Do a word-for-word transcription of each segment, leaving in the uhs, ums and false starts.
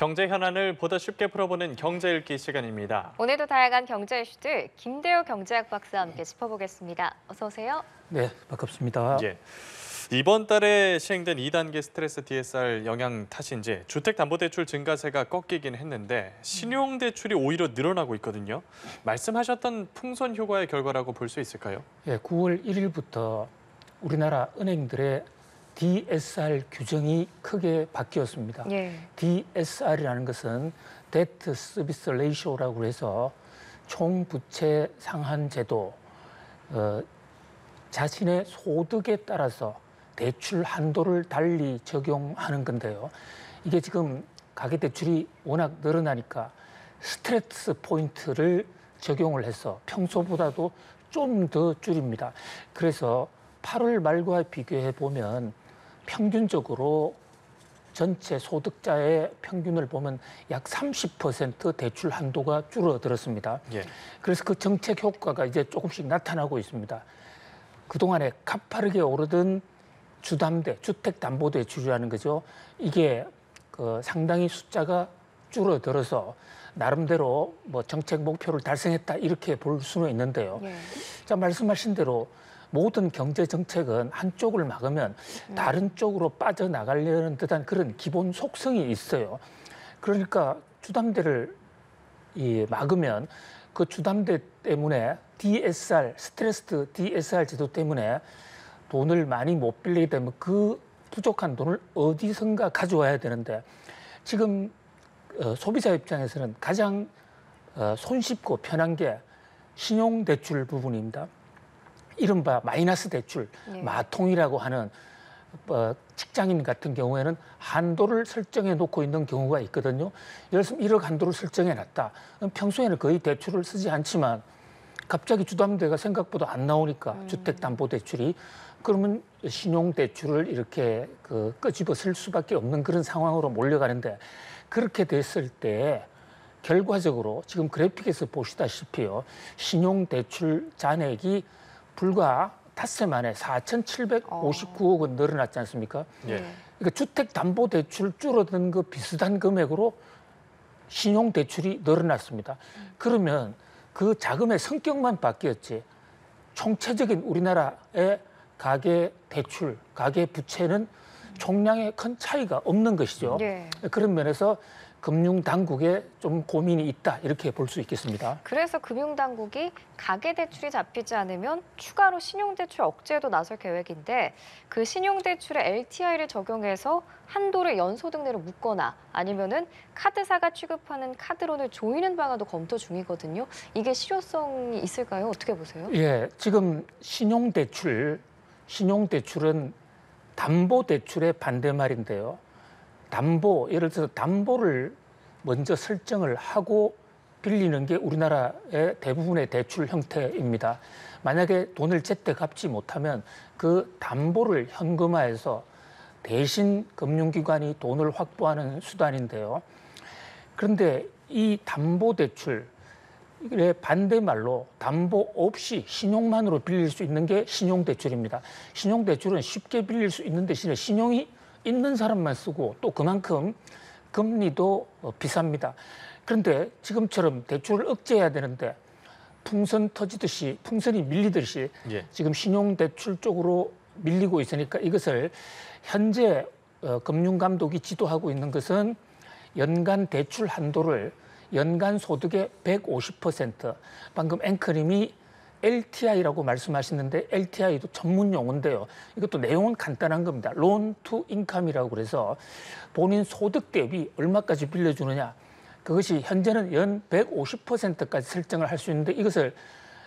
경제 현안을 보다 쉽게 풀어보는 경제 읽기 시간입니다. 오늘도 다양한 경제 이슈들 김대호 경제학 박사와 함께 짚어보겠습니다. 어서 오세요. 네, 반갑습니다. 예. 이번 달에 시행된 이 단계 스트레스 디에스알 영향 탓인지 주택담보대출 증가세가 꺾이긴 했는데 신용대출이 오히려 늘어나고 있거든요. 말씀하셨던 풍선 효과의 결과라고 볼 수 있을까요? 예, 구월 일일부터 우리나라 은행들의 디에스알 규정이 크게 바뀌었습니다. 예. 디에스알이라는 것은 Debt Service Ratio라고 해서 총부채 상환 제도, 어, 자신의 소득에 따라서 대출 한도를 달리 적용하는 건데요. 이게 지금 가계대출이 워낙 늘어나니까 스트레스 포인트를 적용을 해서 평소보다도 좀 더 줄입니다. 그래서 팔월 말과 비교해 보면 평균적으로 전체 소득자의 평균을 보면 약 삼십 퍼센트 대출 한도가 줄어들었습니다. 예. 그래서 그 정책 효과가 이제 조금씩 나타나고 있습니다. 그동안에 가파르게 오르던 주담대, 주택담보대출이라는 거죠. 이게 그 상당히 숫자가 줄어들어서 나름대로 뭐 정책 목표를 달성했다 이렇게 볼 수는 있는데요. 예. 자, 말씀하신 대로 모든 경제 정책은 한쪽을 막으면 다른 쪽으로 빠져나가려는 듯한 그런 기본 속성이 있어요. 그러니까 주담대를 이 막으면 그 주담대 때문에 디에스알, 스트레스 디에스알 제도 때문에 돈을 많이 못 빌리게 되면 그 부족한 돈을 어디선가 가져와야 되는데 지금 어, 소비자 입장에서는 가장 어, 손쉽고 편한 게 신용대출 부분입니다. 이른바 마이너스 대출, 네. 마통이라고 하는 어, 직장인 같은 경우에는 한도를 설정해 놓고 있는 경우가 있거든요. 예를 들어서 일억 한도를 설정해 놨다. 평소에는 거의 대출을 쓰지 않지만 갑자기 주담대가 생각보다 안 나오니까 음. 주택담보대출이 그러면 신용대출을 이렇게 그 끄집어 쓸 수밖에 없는 그런 상황으로 몰려가는데 그렇게 됐을 때 결과적으로 지금 그래픽에서 보시다시피요. 신용대출 잔액이 불과 닷새 만에 사천칠백오십구억 원 늘어났지 않습니까? 예. 그러니까 주택담보대출 줄어든 그 비슷한 금액으로 신용대출이 늘어났습니다. 그러면 그 자금의 성격만 바뀌었지 총체적인 우리나라의 가계 대출, 가계 부채는 총량에 큰 차이가 없는 것이죠. 예. 그런 면에서 금융당국에 좀 고민이 있다 이렇게 볼 수 있겠습니다. 그래서 금융당국이 가계대출이 잡히지 않으면 추가로 신용대출 억제도 나설 계획인데 그 신용대출의 엘티아이를 적용해서 한도를 연소득 내로 묶거나 아니면은 카드사가 취급하는 카드론을 조이는 방안도 검토 중이거든요. 이게 실효성이 있을까요? 어떻게 보세요? 예, 지금 신용대출, 신용대출은 담보대출의 반대말인데요. 담보, 예를 들어서 담보를 먼저 설정을 하고 빌리는 게 우리나라의 대부분의 대출 형태입니다. 만약에 돈을 제때 갚지 못하면 그 담보를 현금화해서 대신 금융기관이 돈을 확보하는 수단인데요. 그런데 이 담보대출의 반대말로 담보 없이 신용만으로 빌릴 수 있는 게 신용대출입니다. 신용대출은 쉽게 빌릴 수 있는 대신에 신용이 있는 사람만 쓰고 또 그만큼 금리도 비쌉니다. 그런데 지금처럼 대출을 억제해야 되는데 풍선 터지듯이 풍선이 밀리듯이 예. 지금 신용대출 쪽으로 밀리고 있으니까 이것을 현재 금융감독이 지도하고 있는 것은 연간 대출 한도를 연간 소득의 백오십 퍼센트 방금 앵커님이 엘티아이라고 말씀하시는데 엘티아이도 전문 용어인데요. 이것도 내용은 간단한 겁니다. 론 투 인컴이라고 그래서 본인 소득 대비 얼마까지 빌려주느냐. 그것이 현재는 연 백오십 퍼센트까지 설정을 할 수 있는데 이것을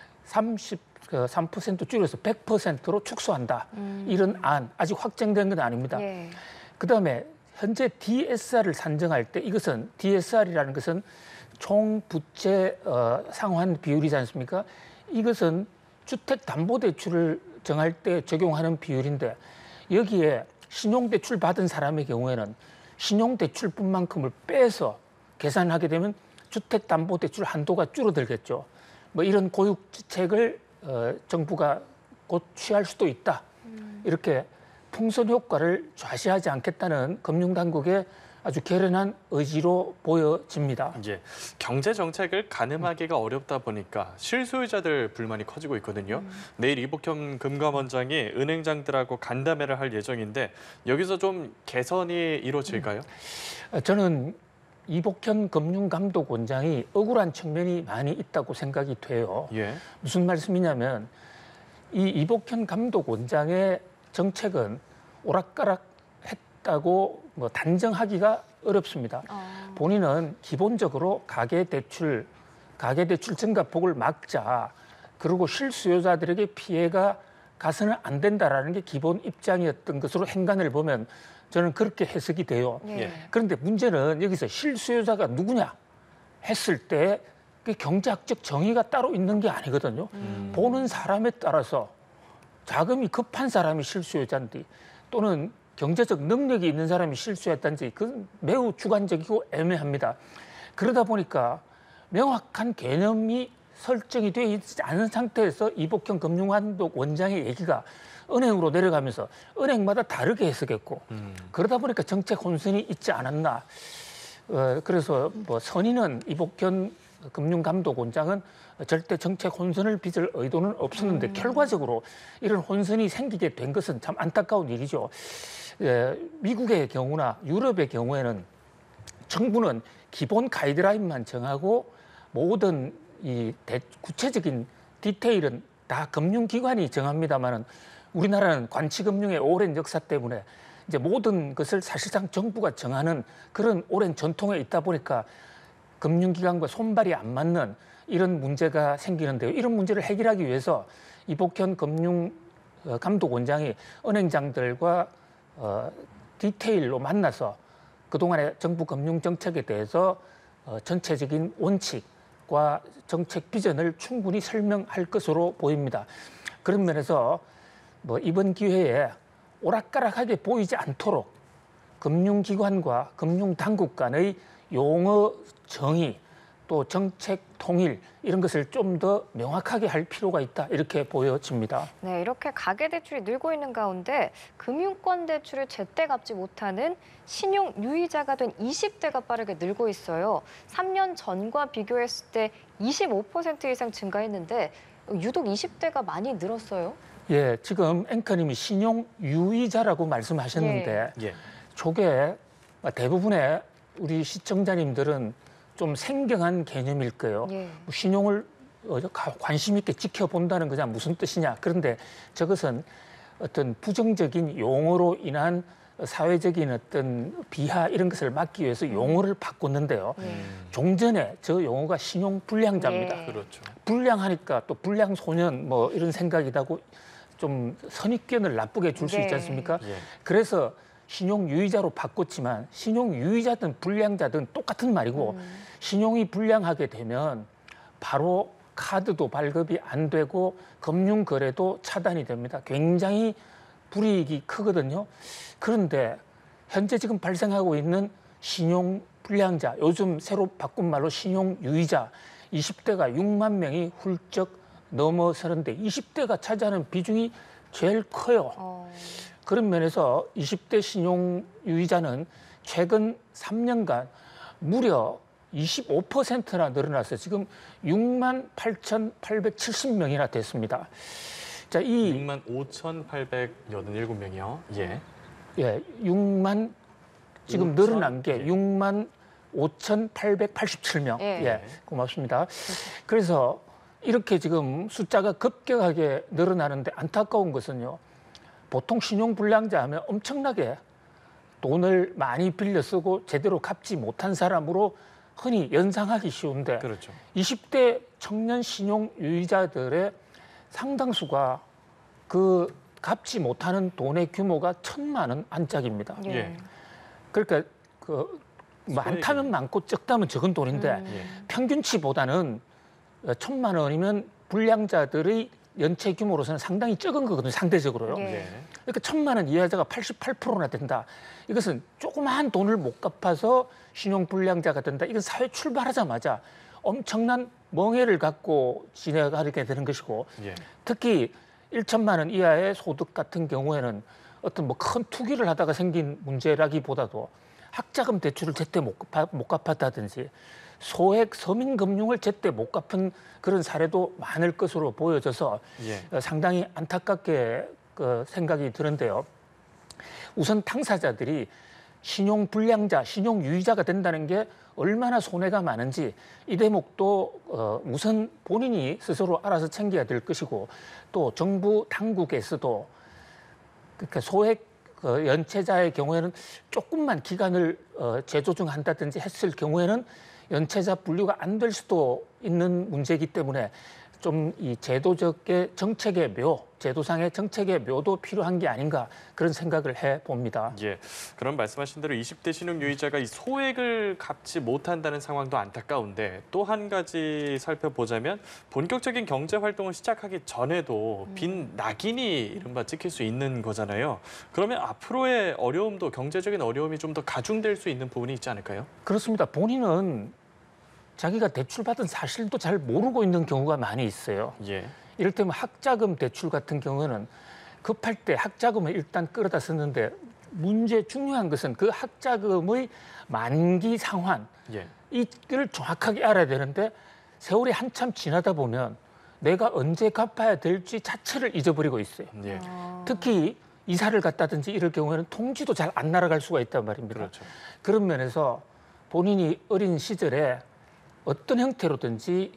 삼십삼 퍼센트 줄여서 백 퍼센트로 축소한다. 음. 이런 안, 아직 확정된 건 아닙니다. 예. 그다음에 현재 디에스알을 산정할 때 이것은 디에스알이라는 것은 총 부채 어, 상환 비율이지 않습니까? 이것은 주택담보대출을 정할 때 적용하는 비율인데 여기에 신용대출 받은 사람의 경우에는 신용대출분만큼을 빼서 계산하게 되면 주택담보대출 한도가 줄어들겠죠. 뭐 이런 고육지책을 어, 정부가 곧 취할 수도 있다. 이렇게 풍선 효과를 좌시하지 않겠다는 금융당국의 아주 결연한 의지로 보여집니다. 예, 경제 정책을 가늠하기가 어렵다 보니까 실소유자들 불만이 커지고 있거든요. 음. 내일 이복현 금감원장이 은행장들하고 간담회를 할 예정인데 여기서 좀 개선이 이루어질까요? 음. 저는 이복현 금융감독원장이 억울한 측면이 많이 있다고 생각이 돼요. 예. 무슨 말씀이냐면 이 이복현 감독원장의 정책은 오락가락했다고 뭐 단정하기가 어렵습니다. 아. 본인은 기본적으로 가계대출, 가계대출 증가폭을 막자, 그리고 실수요자들에게 피해가 가서는 안 된다라는 게 기본 입장이었던 것으로 행간을 보면 저는 그렇게 해석이 돼요. 예. 그런데 문제는 여기서 실수요자가 누구냐 했을 때 그 경제학적 정의가 따로 있는 게 아니거든요. 음. 보는 사람에 따라서 자금이 급한 사람이 실수요자인지 또는 경제적 능력이 있는 사람이 실수였다든지 그건 매우 주관적이고 애매합니다. 그러다 보니까 명확한 개념이 설정이 되어 있지 않은 상태에서 이복현 금융감독 원장의 얘기가 은행으로 내려가면서 은행마다 다르게 해석했고 음. 그러다 보니까 정책 혼선이 있지 않았나. 어, 그래서 뭐 선의는 이복현 금융감독원장은 절대 정책 혼선을 빚을 의도는 없었는데 음. 결과적으로 이런 혼선이 생기게 된 것은 참 안타까운 일이죠. 예, 미국의 경우나 유럽의 경우에는 정부는 기본 가이드라인만 정하고 모든 이 대, 구체적인 디테일은 다 금융기관이 정합니다만은 우리나라는 관치금융의 오랜 역사 때문에 이제 모든 것을 사실상 정부가 정하는 그런 오랜 전통에 있다 보니까 금융기관과 손발이 안 맞는 이런 문제가 생기는데요. 이런 문제를 해결하기 위해서 이복현 금융감독원장이 은행장들과 어, 디테일로 만나서 그동안의 정부 금융정책에 대해서 어, 전체적인 원칙과 정책 비전을 충분히 설명할 것으로 보입니다. 그런 면에서 뭐 이번 기회에 오락가락하게 보이지 않도록 금융기관과 금융당국 간의 용어 정의 또 정책 통일 이런 것을 좀 더 명확하게 할 필요가 있다 이렇게 보여집니다. 네, 이렇게 가계대출이 늘고 있는 가운데 금융권 대출을 제때 갚지 못하는 신용 유의자가 된 이십 대가 빠르게 늘고 있어요. 삼 년 전과 비교했을 때 이십오 퍼센트 이상 증가했는데 유독 이십 대가 많이 늘었어요. 예, 지금 앵커님이 신용 유의자라고 말씀하셨는데 예. 저게 대부분의 우리 시청자님들은 좀 생경한 개념일 거예요. 예. 신용을 관심 있게 지켜본다는 거냐 무슨 뜻이냐. 그런데 저것은 어떤 부정적인 용어로 인한 사회적인 어떤 비하 이런 것을 막기 위해서 용어를 바꿨는데요. 예. 종전에 저 용어가 신용 불량자입니다. 예. 그렇죠. 불량하니까 또 불량 소년 뭐 이런 생각이라고 좀 선입견을 나쁘게 줄 수 네. 있지 않습니까? 예. 그래서 신용 유의자로 바꿨지만 신용 유의자든 불량자든 똑같은 말이고 음. 신용이 불량하게 되면 바로 카드도 발급이 안 되고 금융 거래도 차단이 됩니다. 굉장히 불이익이 크거든요. 그런데 현재 지금 발생하고 있는 신용 불량자, 요즘 새로 바꾼 말로 신용 유의자, 이십 대가 육만 명이 훌쩍 넘어서는데 이십 대가 차지하는 비중이 제일 커요. 어. 그런 면에서 이십 대 신용 유의자는 최근 삼 년간 무려 이십오 퍼센트나 늘어나서 지금 육만 팔천팔백칠십 명이나 됐습니다. 자, 이 육만 오천팔백팔십칠 명이요. 예. 예, 육만 지금 오천? 늘어난 게 예. 육만 오천팔백팔십칠 명. 예. 예, 고맙습니다. 그래서 이렇게 지금 숫자가 급격하게 늘어나는데 안타까운 것은요. 보통 신용불량자 하면 엄청나게 돈을 많이 빌려 쓰고 제대로 갚지 못한 사람으로 흔히 연상하기 쉬운데 그렇죠. 이십 대 청년 신용 유의자들의 상당수가 그 갚지 못하는 돈의 규모가 천만 원 안짝입니다. 예. 예. 그러니까 그 많다면 많고 적다면 적은 돈인데 음. 예. 평균치보다는 천만 원이면 불량자들의 연체 규모로서는 상당히 적은 거거든요. 상대적으로요. 예. 예. 그러니까 천만 원 이하자가 팔십팔 퍼센트나 된다. 이것은 조그마한 돈을 못 갚아서 신용불량자가 된다. 이건 사회 출발하자마자 엄청난 멍해를 갖고 지나가게 되는 것이고 예. 특히 천만 원 이하의 소득 같은 경우에는 어떤 뭐 큰 투기를 하다가 생긴 문제라기보다도 학자금 대출을 제때 못, 갚아, 못 갚았다든지 소액 서민금융을 제때 못 갚은 그런 사례도 많을 것으로 보여져서 예. 상당히 안타깝게 그 생각이 드는데요. 우선 당사자들이 신용 불량자, 신용 유의자가 된다는 게 얼마나 손해가 많은지 이 대목도 어, 우선 본인이 스스로 알아서 챙겨야 될 것이고 또 정부 당국에서도 그러니까 소액 그 연체자의 경우에는 조금만 기간을 어, 재조정한다든지 했을 경우에는 연체자 분류가 안 될 수도 있는 문제이기 때문에 좀 이 제도적의 정책의 묘, 제도상의 정책의 묘도 필요한 게 아닌가 그런 생각을 해 봅니다. 예, 그런 말씀하신 대로 이십 대 신용 유의자가 이 소액을 갚지 못한다는 상황도 안타까운데 또 한 가지 살펴보자면 본격적인 경제 활동을 시작하기 전에도 빈 낙인이 이른바 찍힐 수 있는 거잖아요. 그러면 앞으로의 어려움도 경제적인 어려움이 좀 더 가중될 수 있는 부분이 있지 않을까요? 그렇습니다. 본인은 자기가 대출받은 사실도 잘 모르고 있는 경우가 많이 있어요. 예, 이를테면 학자금 대출 같은 경우는 급할 때 학자금을 일단 끌어다 썼는데 문제 중요한 것은 그 학자금의 만기 상환 예, 이걸 정확하게 알아야 되는데 세월이 한참 지나다 보면 내가 언제 갚아야 될지 자체를 잊어버리고 있어요. 예, 아. 특히 이사를 갔다든지 이럴 경우에는 통지도 잘 안 날아갈 수가 있단 말입니다. 그렇죠. 그런 면에서 본인이 어린 시절에 어떤 형태로든지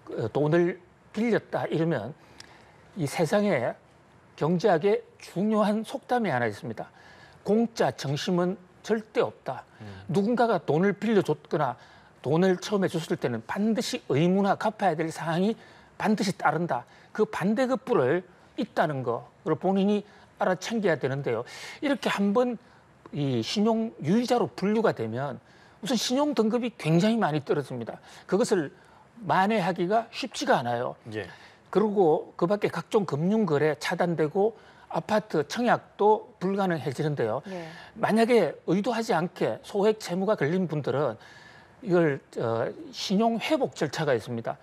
돈을 빌렸다 이러면 이 세상에 경제학에 중요한 속담이 하나 있습니다. 공짜 정심은 절대 없다. 음. 누군가가 돈을 빌려줬거나 돈을 처음에 줬을 때는 반드시 의무나 갚아야 될 사항이 반드시 따른다. 그 반대급부를 있다는 거를 본인이 알아 챙겨야 되는데요. 이렇게 한번 이 신용 유의자로 분류가 되면 우선 신용 등급이 굉장히 많이 떨어집니다. 그것을 만회하기가 쉽지가 않아요. 예, 그리고 그 밖에 각종 금융거래 차단되고 아파트 청약도 불가능해지는데요. 예. 만약에 의도하지 않게 소액 채무가 걸린 분들은 이걸 어, 신용 회복 절차가 있습니다.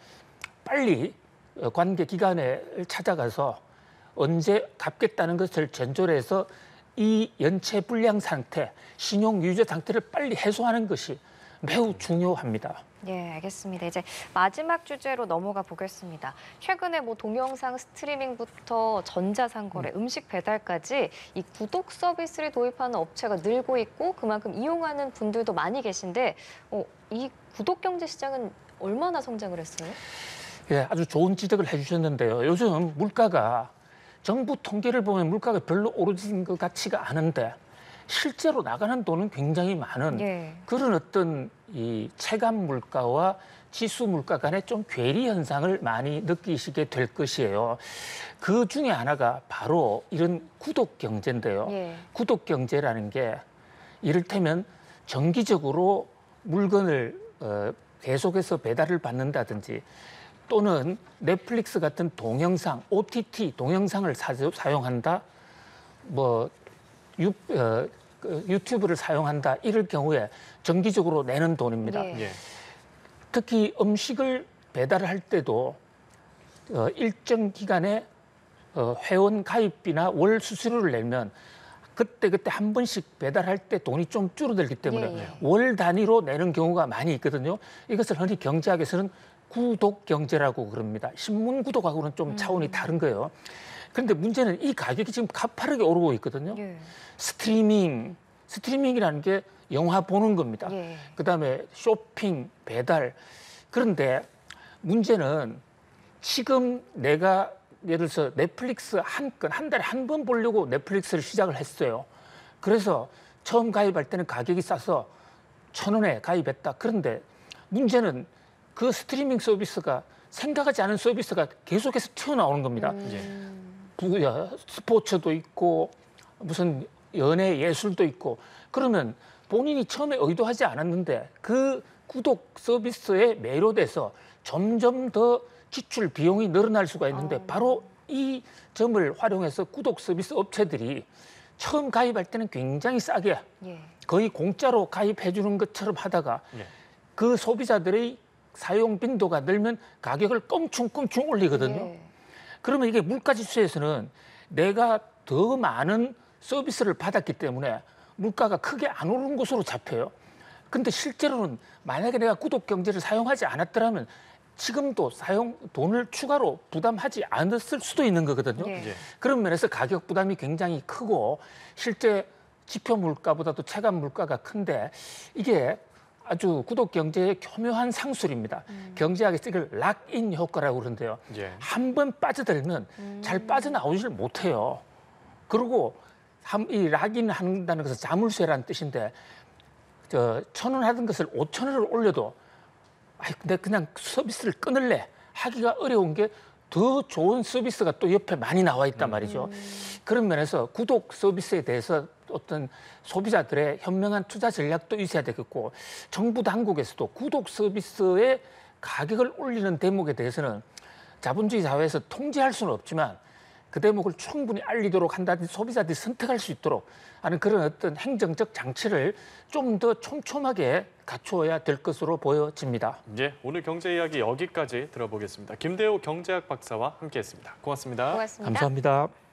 빨리 관계 기관에 찾아가서 언제 갚겠다는 것을 전조해서 이 연체 불량 상태, 신용 유지 상태를 빨리 해소하는 것이 매우 중요합니다. 예, 알겠습니다. 이제 마지막 주제로 넘어가 보겠습니다. 최근에 뭐 동영상 스트리밍부터 전자상거래, 음. 음식 배달까지 이 구독 서비스를 도입하는 업체가 늘고 있고 그만큼 이용하는 분들도 많이 계신데 어, 이 구독 경제 시장은 얼마나 성장을 했어요? 예, 아주 좋은 지적을 해주셨는데요. 요즘 물가가 정부 통계를 보면 물가가 별로 오르진 것 같지가 않은데 실제로 나가는 돈은 굉장히 많은 예. 그런 어떤 이 체감 물가와 지수 물가 간의 좀 괴리 현상을 많이 느끼시게 될 것이에요. 그 중에 하나가 바로 이런 구독 경제인데요. 예. 구독 경제라는 게 이를테면 정기적으로 물건을 어, 계속해서 배달을 받는다든지 또는 넷플릭스 같은 동영상, 오티티 동영상을 사, 사용한다, 뭐 유, 어, 유튜브를 사용한다 이럴 경우에 정기적으로 내는 돈입니다. 예. 예, 특히 음식을 배달할 때도 어, 일정 기간에 어, 회원 가입비나 월 수수료를 내면 그때 그때 한 번씩 배달할 때 돈이 좀 줄어들기 때문에 예, 예. 월 단위로 내는 경우가 많이 있거든요. 이것을 흔히 경제학에서는 구독 경제라고 그럽니다. 신문 구독하고는 좀 차원이 음. 다른 거예요. 그런데 문제는 이 가격이 지금 가파르게 오르고 있거든요. 예. 스트리밍, 스트리밍이라는 게 영화 보는 겁니다. 예. 그다음에 쇼핑, 배달. 그런데 문제는 지금 내가 예를 들어서 넷플릭스 한 건, 한 달에 한 번 보려고 넷플릭스를 시작을 했어요. 그래서 처음 가입할 때는 가격이 싸서 천 원에 가입했다. 그런데 문제는 그 스트리밍 서비스가 생각하지 않은 서비스가 계속해서 튀어나오는 겁니다. 음. 부- 야, 스포츠도 있고 무슨 연예 예술도 있고 그러면 본인이 처음에 의도하지 않았는데 그 구독 서비스에 매료돼서 점점 더 지출 비용이 늘어날 수가 있는데 어. 바로 이 점을 활용해서 구독 서비스 업체들이 처음 가입할 때는 굉장히 싸게 예. 거의 공짜로 가입해 주는 것처럼 하다가 예, 그 소비자들의 사용 빈도가 늘면 가격을 껑충껑충 올리거든요. 예. 그러면 이게 물가지수에서는 내가 더 많은 서비스를 받았기 때문에 물가가 크게 안 오른 것으로 잡혀요. 근데 실제로는 만약에 내가 구독 경제를 사용하지 않았더라면 지금도 사용 돈을 추가로 부담하지 않았을 수도 있는 거거든요. 예. 예. 그런 면에서 가격 부담이 굉장히 크고 실제 지표 물가보다도 체감 물가가 큰데 이게 아주 구독 경제의 교묘한 상술입니다. 음. 경제학에서 이걸 락인 효과라고 그러는데요. 예. 한 번 빠져들면 음. 잘 빠져나오질 못해요. 그리고 한- 이 락인 한다는 것은 자물쇠라는 뜻인데 저 천 원 하던 것을 오천 원을 올려도 아이 근데 그냥 서비스를 끊을래 하기가 어려운 게 더 좋은 서비스가 또 옆에 많이 나와 있단 말이죠. 그런 면에서 구독 서비스에 대해서 어떤 소비자들의 현명한 투자 전략도 있어야 되겠고 정부 당국에서도 구독 서비스의 가격을 올리는 대목에 대해서는 자본주의 사회에서 통제할 수는 없지만 그 대목을 충분히 알리도록 한다든지 소비자들이 선택할 수 있도록 하는 그런 어떤 행정적 장치를 좀 더 촘촘하게 갖추어야 될 것으로 보여집니다. 예, 오늘 경제 이야기 여기까지 들어보겠습니다. 김대호 경제학 박사와 함께했습니다. 고맙습니다. 고맙습니다. 감사합니다.